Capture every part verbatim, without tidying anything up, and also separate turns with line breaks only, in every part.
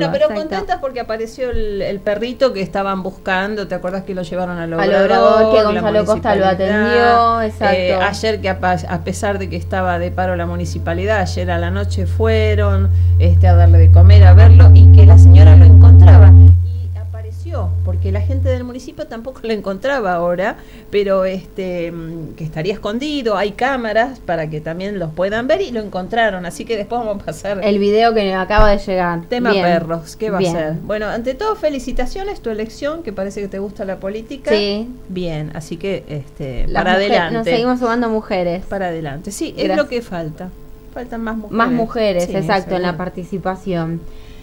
No, pero
exacto.
contentas porque apareció el, el perrito que estaban buscando. ¿Te acuerdas que lo llevaron al
Al
obrador?
obrador, que
La
Gonzalo Costa lo
municipalidad.
atendió, exacto.
Eh, ayer, que a, a pesar de que estaba de paro la municipalidad, ayer a la noche fueron este, a darle de comer, a verlo, y que la señora lo encontraba. Y apareció, porque la gente del municipio tampoco lo encontraba ahora, pero este que estaría escondido. Hay cámaras para que también los puedan ver y lo encontraron. Así que después vamos a pasar
el video que acaba de llegar.
tema
Bien.
perros. ¿Qué va
Bien.
a ser? Bueno, ante todo, felicitaciones, tu elección, que parece que te gusta la política.
Sí.
Bien, así que este
Las
para
mujeres,
adelante.
nos seguimos sumando mujeres.
Para adelante. Sí,
Gracias.
es lo que falta. Faltan más mujeres.
Más mujeres,
Sí,
exacto, en la
seguro.
participación.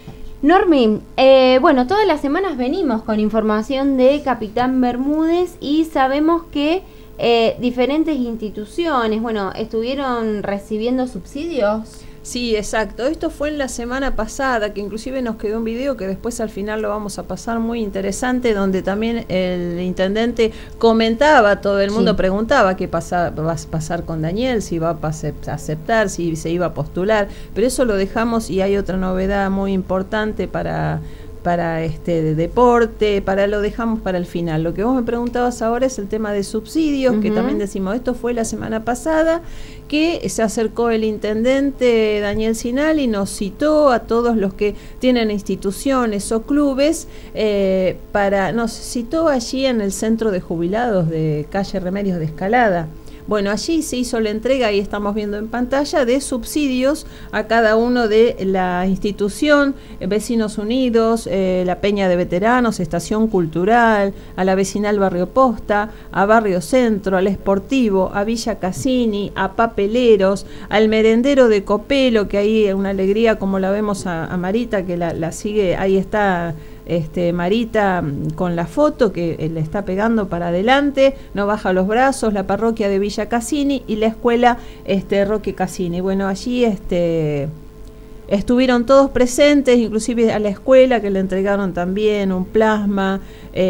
Normi, eh, bueno, todas las semanas venimos con información de Capitán Bermúdez y sabemos que eh, diferentes instituciones, bueno, estuvieron recibiendo subsidios.
Sí, exacto. Esto fue en la semana pasada, que inclusive nos quedó un video que después al final lo vamos a pasar, muy interesante, donde también el intendente comentaba, todo el mundo
Sí.
preguntaba qué pasa, va a pasar con Daniel, si va a pas- aceptar, si se iba a postular, pero eso lo dejamos. Y hay otra novedad muy importante para para este de deporte, para lo dejamos para el final. Lo que vos me preguntabas ahora es el tema de subsidios,
Uh-huh.
que también decimos, esto fue la semana pasada, que se acercó el intendente Daniel Sinal y nos citó a todos los que tienen instituciones o clubes, eh, para nos citó allí en el centro de jubilados de calle Remedios de Escalada. Bueno, allí se hizo la entrega, y estamos viendo en pantalla, de subsidios a cada uno de la institución, eh, Vecinos Unidos, eh, la Peña de Veteranos, Estación Cultural, a la Vecinal Barrio Posta, a Barrio Centro, al Esportivo, a Villa Cassini, a Papeleros, al Merendero de Copelo, que ahí es una alegría, como la vemos a, a Marita, que la, la sigue, ahí está. Este, Marita con la foto que le está pegando para adelante, no baja los brazos, la parroquia de Villa Cassini y la escuela este, Roque Cassini. Bueno, allí este, estuvieron todos presentes, inclusive a la escuela, que le entregaron también un plasma.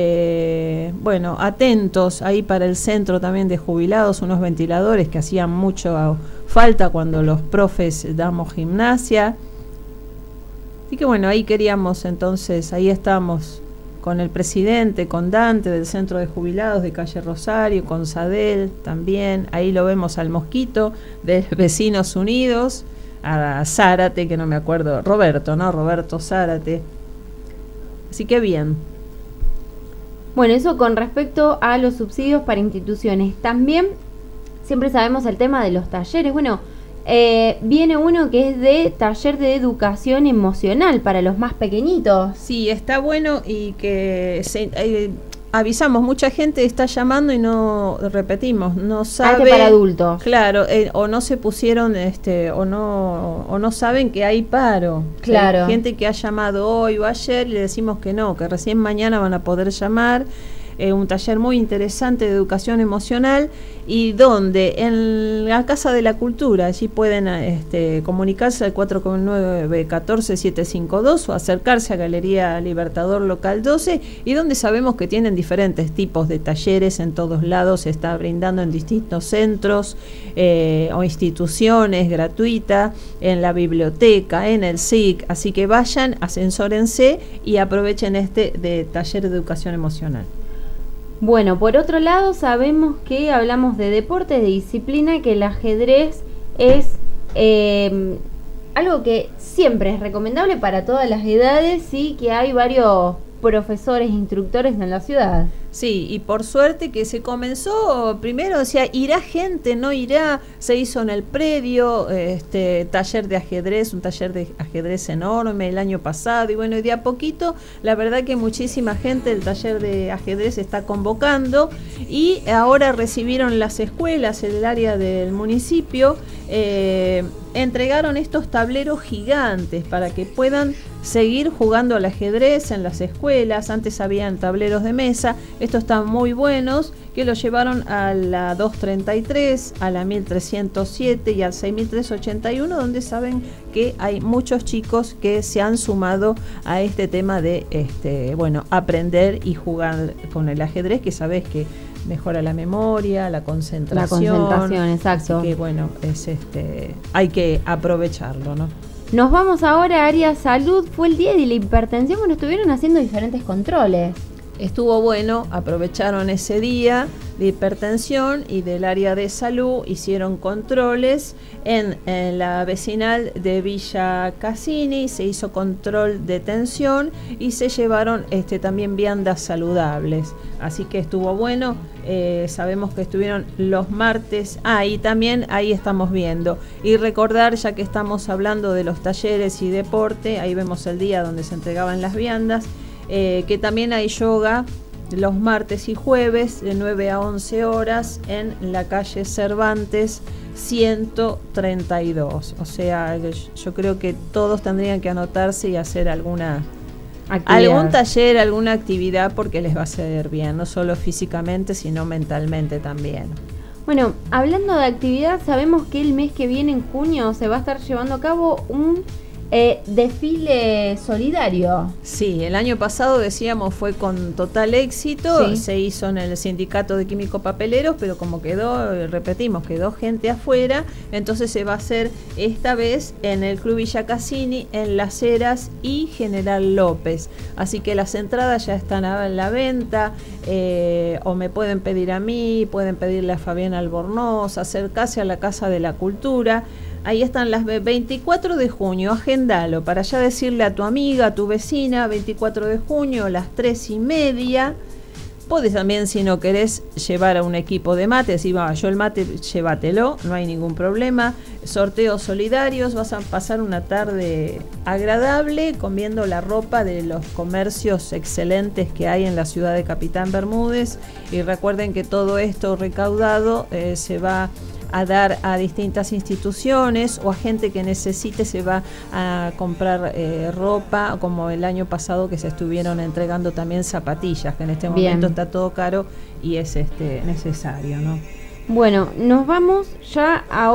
Eh, bueno, atentos ahí para el centro también de jubilados, unos ventiladores que hacían mucho falta cuando los profes damos gimnasia. Así que bueno, ahí queríamos entonces, ahí estamos con el presidente, con Dante del Centro de Jubilados de Calle Rosario, con Sadel también, ahí lo vemos al Mosquito de Vecinos Unidos, a Zárate, que no me acuerdo, Roberto, ¿no? Roberto Zárate. Así que bien.
Bueno, eso con respecto a los subsidios para instituciones. También siempre sabemos el tema de los talleres. Bueno, Eh, viene uno que es de taller de educación emocional para los más pequeñitos.
Sí, está bueno, y que se, eh, avisamos, mucha gente está llamando y no repetimos, no sabe.
Arte para adultos.
Claro, eh, o no se pusieron, este, o no, o no saben que hay paro.
Claro.
Hay gente que ha llamado hoy o ayer y le decimos que no, que recién mañana van a poder llamar. Eh, un taller muy interesante de educación emocional, y donde en la Casa de la Cultura, allí pueden este, comunicarse al cuatro nueve uno cuatro siete cinco dos o acercarse a Galería Libertador Local doce, y donde sabemos que tienen diferentes tipos de talleres en todos lados, se está brindando en distintos centros eh, o instituciones gratuita, en la biblioteca, en el S I C, así que vayan, ascensórense y aprovechen este de taller de educación emocional.
Bueno, por otro lado, sabemos que hablamos de deportes, de disciplina, que el ajedrez es eh, algo que siempre es recomendable para todas las edades, y que hay varios profesores, instructores en la ciudad.
Sí, y por suerte que se comenzó, primero, o sea, irá gente, no irá, se hizo en el predio, este taller de ajedrez, un taller de ajedrez enorme el año pasado, y bueno, y de a poquito, la verdad que muchísima gente del taller de ajedrez está convocando, y ahora recibieron las escuelas, el área del municipio, eh, entregaron estos tableros gigantes para que puedan seguir jugando al ajedrez en las escuelas. Antes habían tableros de mesa, estos están muy buenos, que los llevaron a la doscientos treinta y tres, a la mil trescientos siete y al seis mil trescientos ochenta y uno, donde saben que hay muchos chicos que se han sumado a este tema de este bueno aprender y jugar con el ajedrez, que sabes que mejora la memoria, la concentración.
La concentración, exacto.
Así que bueno, es este hay que aprovecharlo, ¿no?
Nos vamos ahora a área salud. Fue el día de la hipertensión, bueno, estuvieron haciendo diferentes controles.
Estuvo bueno, aprovecharon ese día de hipertensión y del área de salud, hicieron controles en, en la vecinal de Villa Cassini, se hizo control de tensión y se llevaron este, también viandas saludables, así que estuvo bueno. Eh, sabemos que estuvieron los martes, ah, y también ahí estamos viendo, y recordar, ya que estamos hablando de los talleres y deporte, ahí vemos el día donde se entregaban las viandas. Eh, que también hay yoga los martes y jueves de nueve a once horas en la calle Cervantes ciento treinta y dos. O sea, yo creo que todos tendrían que anotarse y hacer alguna actividad. Algún taller, alguna actividad, porque les va a hacer bien, no solo físicamente, sino mentalmente también.
Bueno, hablando de actividad, sabemos que el mes que viene, en junio, se va a estar llevando a cabo un Eh, desfile solidario.
Sí, el año pasado decíamos fue con total éxito,
sí.
Se hizo en el sindicato de químicos papeleros, pero como quedó, repetimos, quedó gente afuera, entonces se va a hacer esta vez en el Club Villa Cassini, en Las Heras y General López. Así que las entradas ya están a la venta, eh, o me pueden pedir a mí, pueden pedirle a Fabián Albornoz, acercarse a la Casa de la Cultura. Ahí están las veinticuatro de junio, agendalo para ya decirle a tu amiga, a tu vecina, veinticuatro de junio, las tres y media. Podés también, si no querés, llevar a un equipo de mate, decir, va, yo el mate, llévatelo, no hay ningún problema. Sorteos solidarios, vas a pasar una tarde agradable comiendo la ropa de los comercios excelentes que hay en la ciudad de Capitán Bermúdez. Y recuerden que todo esto recaudado eh, se va a dar a distintas instituciones o a gente que necesite, se va a comprar eh, ropa, como el año pasado que se estuvieron entregando también zapatillas, que en este
Bien.
momento está todo caro y es este necesario, ¿no?
Bueno, nos vamos ya a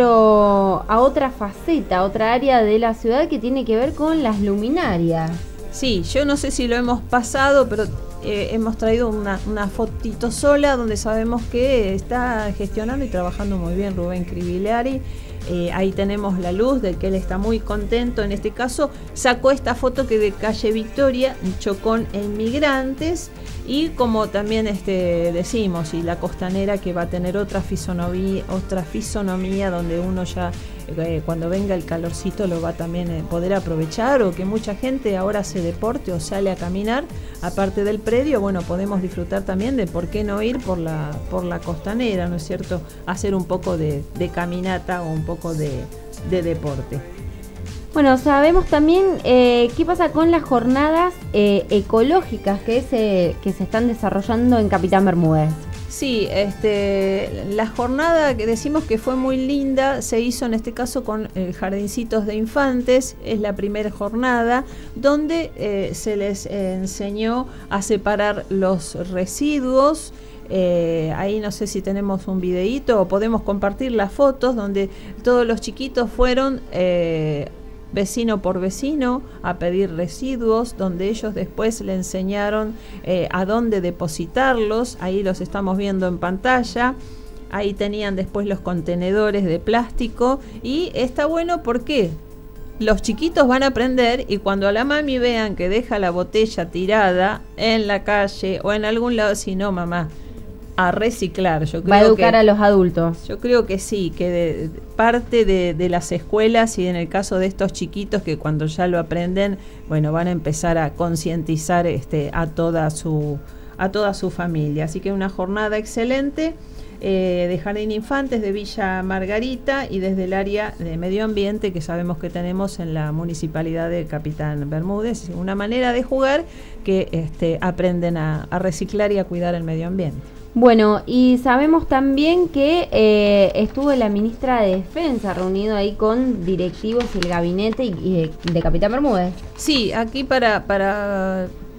otro, a otra faceta, a otra área de la ciudad que tiene que ver con las luminarias.
Sí, yo no sé si lo hemos pasado, pero Eh, hemos traído una, una fotito sola donde sabemos que está gestionando y trabajando muy bien Rubén Cribiliari. Eh, ahí tenemos la luz de que él está muy contento. En este caso sacó esta foto que de calle Victoria, Chocón en Migrantes, y como también este, decimos, y la Costanera, que va a tener otra fisonomía, otra fisonomía donde uno ya eh, cuando venga el calorcito lo va a también eh, poder aprovechar, o que mucha gente ahora hace deporte o sale a caminar aparte del predio. Bueno, podemos disfrutar también de por qué no ir por la, por la Costanera, ¿no es cierto? Hacer un poco de, de caminata o un poco de, de deporte.
Bueno, sabemos también eh, qué pasa con las jornadas eh, ecológicas que se, que se están desarrollando en Capitán Bermúdez.
Sí, este, la jornada que decimos que fue muy linda se hizo en este caso con eh, jardincitos de infantes. Es la primera jornada donde eh, se les eh, enseñó a separar los residuos. Eh, ahí no sé si tenemos un videíto o podemos compartir las fotos donde todos los chiquitos fueron eh, vecino por vecino a pedir residuos, donde ellos después le enseñaron eh, a dónde depositarlos. Ahí los estamos viendo en pantalla. Ahí tenían después los contenedores de plástico y está bueno porque los chiquitos van a aprender, y cuando a la mami vean que deja la botella tirada en la calle o en algún lado, si no, mamá, a reciclar. Yo creo
va a educar
que,
a los adultos.
Yo creo que sí, que de, de parte de, de las escuelas, y en el caso de estos chiquitos que cuando ya lo aprenden, bueno, van a empezar a concientizar este, a toda su a toda su familia. Así que una jornada excelente eh, de Jardín Infantes de Villa Margarita y desde el área de medio ambiente que sabemos que tenemos en la municipalidad de Capitán Bermúdez. Una manera de jugar que este, aprenden a, a reciclar y a cuidar el medio ambiente.
Bueno, y sabemos también que eh, estuvo la ministra de Defensa reunido ahí con directivos y el gabinete y, y de, de Capitán Bermúdez.
Sí, aquí para, para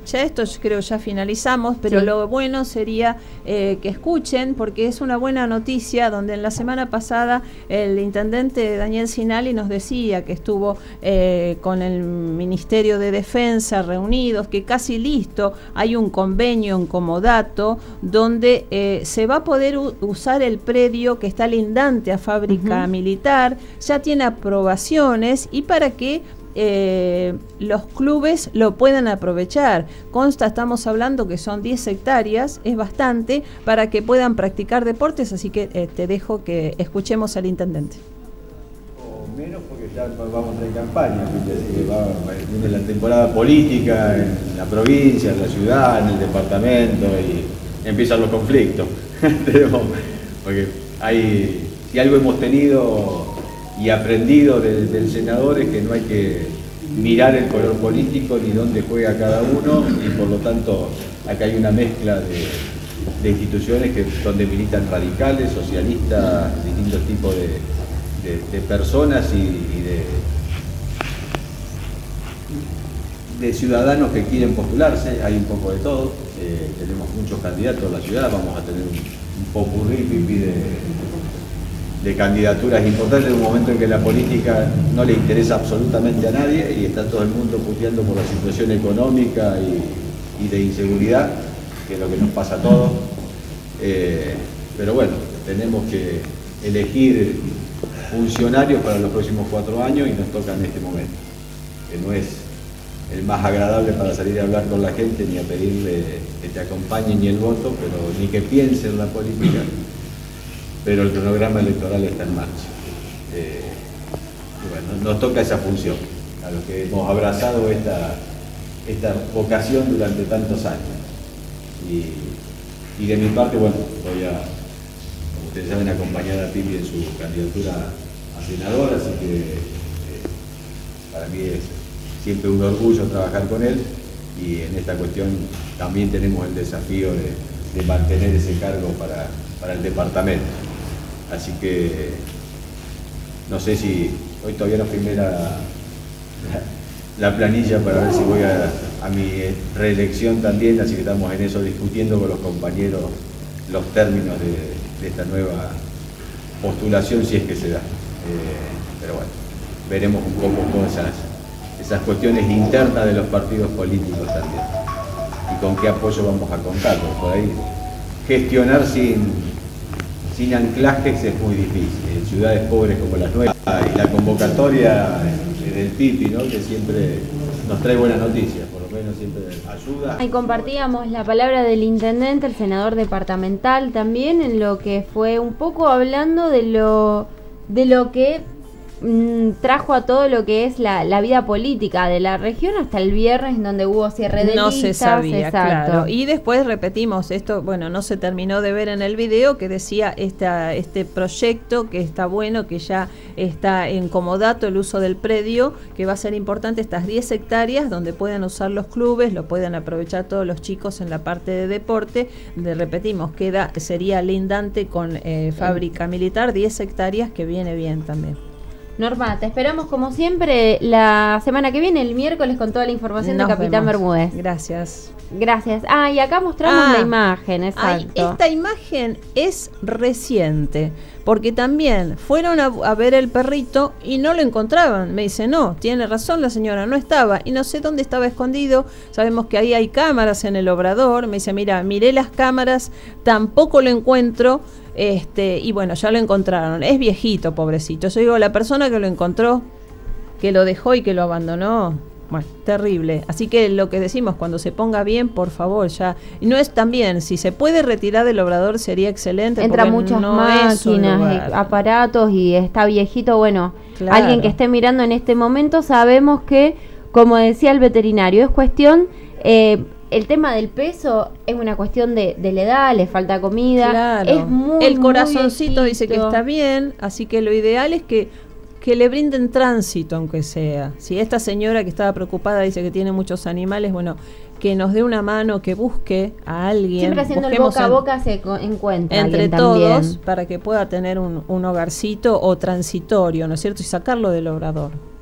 ya esto yo creo ya finalizamos, pero
sí.
lo bueno sería eh, que escuchen, porque es una buena noticia, donde en la semana pasada el intendente Daniel Sinali nos decía que estuvo eh, con el Ministerio de Defensa reunidos, que casi listo, hay un convenio en comodato donde eh, se va a poder usar el predio que está lindante a fábrica uh-huh. militar, ya tiene aprobaciones y para que Eh, los clubes lo puedan aprovechar. Consta, estamos hablando que son diez hectáreas, es bastante para que puedan practicar deportes, así que eh, te dejo que escuchemos al intendente.
O menos porque ya vamos en campaña, así que va, viene la temporada política en la provincia, en la ciudad, en el departamento y empiezan los conflictos. Porque hay, si algo hemos tenido y aprendido de, del senador es que no hay que mirar el color político ni dónde juega cada uno y por lo tanto acá hay una mezcla de, de instituciones que donde militan radicales, socialistas, distintos tipos de, de, de personas y, y de, de ciudadanos que quieren postularse, hay un poco de todo, eh, tenemos muchos candidatos en la ciudad, vamos a tener un, un popurrí pipí de de candidaturas importantes en un momento en que la política no le interesa absolutamente a nadie y está todo el mundo puteando por la situación económica y, y de inseguridad, que es lo que nos pasa a todos. Eh, pero bueno, tenemos que elegir funcionarios para los próximos cuatro años y nos toca en este momento, que no es el más agradable para salir a hablar con la gente ni a pedirle que te acompañe ni el voto, pero ni que piense en la política. Pero el cronograma electoral está en marcha. Eh, y bueno, nos toca esa función, a los que hemos abrazado esta, esta vocación durante tantos años. Y, y de mi parte, bueno, voy a, como ustedes saben, acompañar a Pipi en su candidatura a senador, así que eh, para mí es siempre un orgullo trabajar con él y en esta cuestión también tenemos el desafío de, de mantener ese cargo para, para el departamento. Así que no sé si hoy todavía no firmé la, la, la planilla para ver si voy a, a mi reelección también, así que estamos en eso discutiendo con los compañeros los términos de, de esta nueva postulación si es que se da. Eh, pero bueno, veremos un poco todas esas, esas cuestiones internas de los partidos políticos también y con qué apoyo vamos a contar, porque por ahí gestionar sin Sin anclajes es muy difícil, en ciudades pobres como las nuestras, y la convocatoria del Pipi, ¿no? Que siempre nos trae buenas noticias, por lo menos siempre ayuda.
Ahí compartíamos la palabra del intendente, el senador departamental también, en lo que fue un poco hablando de lo, de lo que mmm, trajo a todo lo que es la, la vida política de la región hasta el viernes, donde hubo cierre de
no
listas.
Se sabía,
exacto.
Claro. Y después repetimos esto, bueno, no se terminó de ver en el video, que decía esta, este proyecto que está bueno, que ya está en comodato el uso del predio, que va a ser importante, estas diez hectáreas donde puedan usar los clubes, lo puedan aprovechar todos los chicos en la parte de deporte. De, repetimos, queda sería lindante con eh, fábrica militar, diez hectáreas, que viene bien también.
Norma, te esperamos como siempre la semana que viene, el miércoles, con toda la información Nos de Capitán vemos. Bermúdez.
Gracias.
Gracias. Ah, y acá mostramos ah, la imagen, exacto.
Ay, esta imagen es reciente, porque también fueron a, a ver el perrito y no lo encontraban. Me dice, no, tiene razón la señora, no estaba. Y no sé dónde estaba escondido. Sabemos que ahí hay cámaras en el obrador. Me dice, mira, miré las cámaras, tampoco lo encuentro. Este, y bueno, ya lo encontraron. Es viejito, pobrecito. Yo digo, la persona que lo encontró, que lo dejó y que lo abandonó, bueno, terrible. Así que lo que decimos, cuando se ponga bien, por favor, ya. Y no es también, si se puede retirar del obrador sería excelente.
Entra muchas no máquinas, aparatos y está viejito. Bueno, claro. Alguien que esté mirando en este momento, sabemos que, como decía el veterinario, es cuestión... Eh, el tema del peso es una cuestión de, de la edad, le falta comida.
Claro.
Es muy,
el corazoncito
muy
dice que está bien, así que lo ideal es que, que le brinden tránsito, aunque sea. Si esta señora que estaba preocupada dice que tiene muchos animales, bueno, que nos dé una mano, que busque a alguien.
Siempre haciendo el boca a boca se encuentra
entre todos
también,
para que pueda tener un, un hogarcito o transitorio, ¿no es cierto? Y sacarlo del obrador.